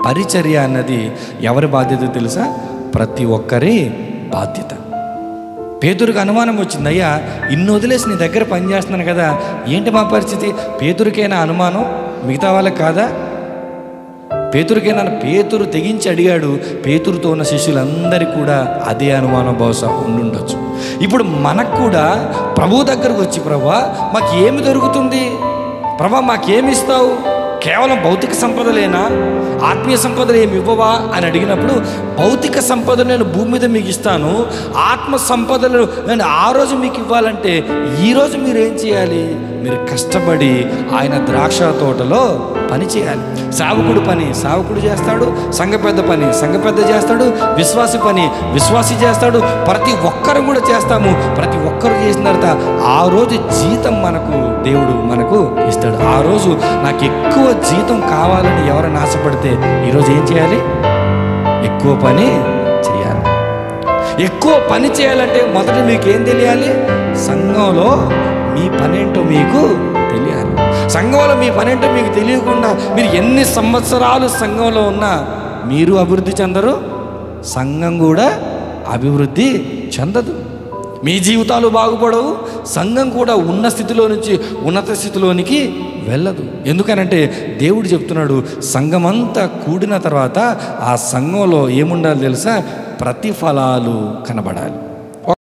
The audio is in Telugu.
పరిచర్య అన్నది ఎవరి బాధ్యత తెలుసా? ప్రతి ఒక్కరి బాధ్యత. పేతురుకి అనుమానం వచ్చింది, అయ్యా ఇన్ని వదిలేసి నీ దగ్గర పనిచేస్తున్నాను కదా, ఏంటి మా పరిస్థితి? పేతురికైనా అనుమానం, మిగతా వాళ్ళకి కాదా? పేతురికైనా? పేతురు తెగించి అడిగాడు. పేతురుతో ఉన్న శిష్యులందరికీ కూడా అదే అనుమానం బహుశా ఉండుండొచ్చు. ఇప్పుడు మనకు కూడా ప్రభు దగ్గరకు వచ్చి, ప్రభువా మాకు ఏమి దొరుకుతుంది, ప్రభా మాకేమి ఇస్తావు, కేవలం భౌతిక సంపదలేనా, ఆత్మీయ సంపదలు ఏమి ఇవ్వవా అని అడిగినప్పుడు, భౌతిక సంపదలు నేను భూమి మీద మీకు ఇస్తాను, ఆత్మ సంపదలు నేను ఆ రోజు మీకు ఇవ్వాలంటే ఈరోజు మీరు ఏం చేయాలి? మీరు కష్టపడి ఆయన ద్రాక్ష తోటలో పని చేయాలి. సేవకుడు పని సేవకుడు చేస్తాడు, సంఘ పెద్ద పని సంఘ పెద్ద చేస్తాడు, విశ్వాసి పని విశ్వాసి చేస్తాడు. ప్రతి ఒక్కరు కూడా చేస్తాము. ప్రతి ఒక్కరు చేసిన తర్వాత ఆ రోజు జీతం దేవుడు మనకు ఇస్తాడు. ఆ రోజు నాకు ఎక్కువ జీతం కావాలని ఎవరైనా ఆశపడితే ఈరోజు ఏం చేయాలి? ఎక్కువ పని చేయాలి. ఎక్కువ పని చేయాలంటే మొదట మీకు ఏం తెలియాలి? సంఘంలో మీ పనేంటో మీకు తెలియాలి. సంఘంలో మీ పనేంటో మీకు తెలియకుండా మీరు ఎన్ని సంవత్సరాలు సంఘంలో ఉన్నా మీరు అభివృద్ధి చెందరు, సంఘం కూడా అభివృద్ధి చెందదు. మీ జీవితాలు బాగుపడవు, సంఘం కూడా ఉన్న స్థితిలో నుంచి ఉన్నత స్థితిలోనికి వెళ్ళదు. ఎందుకనంటే దేవుడు చెప్తున్నాడు, సంఘమంతా కూడిన తర్వాత ఆ సంఘంలో ఏముండాలి తెలుసా? ప్రతిఫలాలు కనబడాలి.